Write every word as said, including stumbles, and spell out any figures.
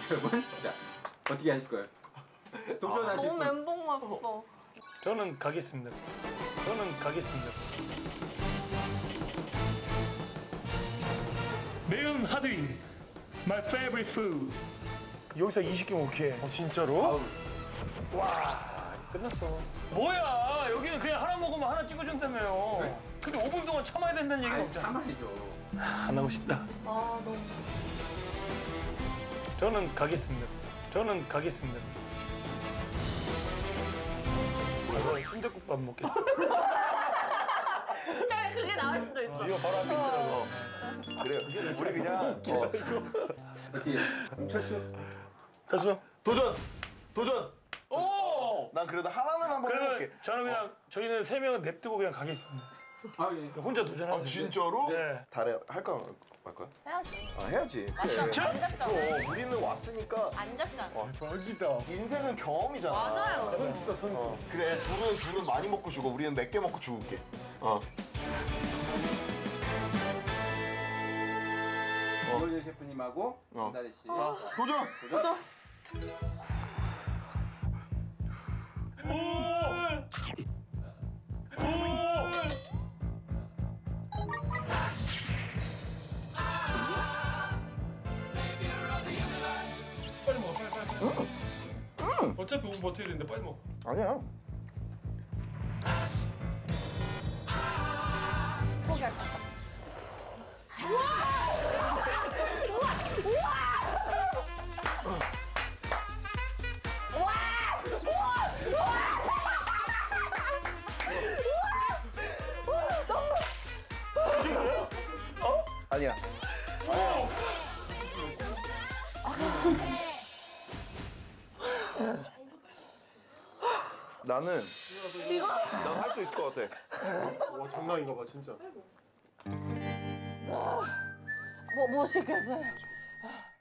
여러분, 자 어떻게 하실 거예요? 도전하실 너무 분. 멘붕 왔어. 저는 가겠습니다. 저는 가겠습니다. 매운 하드위, my favorite food. 여기서 이십 개 먹게. 어, 진짜로? 아우, 와, 끝났어. 뭐야? 여기는 그냥 하나 먹으면 하나 찍어준다며요. 네? 근데 오 분 동안 참아야 된다는 얘기가 아니 없잖아. 참아야죠. 안 하고 싶다. 아 너무. 저는 가겠습니다. 저는 가겠습니다. 그래서 순댓국밥 먹겠습니다. 차라리 그게 나을 수도 있어. 이거 바로 앞에 있더라고. 그래요. 우리 그냥 어, 어떻게 철수? 가수. 도전! 도전! 오! 난 그래도 하나는 한번 그러면 해볼게. 저는 그냥 저희는 세 명은 냅두고 그냥 가겠습니다. 아 예. 혼자 도전하세요. 아, 진짜로? 네. 달에 할까 말까? 해야지. 아, 해야지. 맞잖아. 그래. 안 잤잖아. 또 우리는 왔으니까 안 잤잖아. 대박이다. 인생은 경험이잖아. 맞아요. 선수다 선수. 어, 그래, 둘은 둘은 많이 먹고 죽어. 우리는 몇 개 먹고 죽을게. 어. 이호준 셰프님하고 어. 한다리 씨. 자, 도전! 도전. 빨리 먹어, 빨리 빨리. 응. 어차피 오 분 버텨야 되는데 빨리 먹어. 아니야. 포기할 것 같아. 아니야. 나는 난 할 수 있을 것 같아. 와 장난인가 봐 진짜. 뭐, 뭐 시켰어요?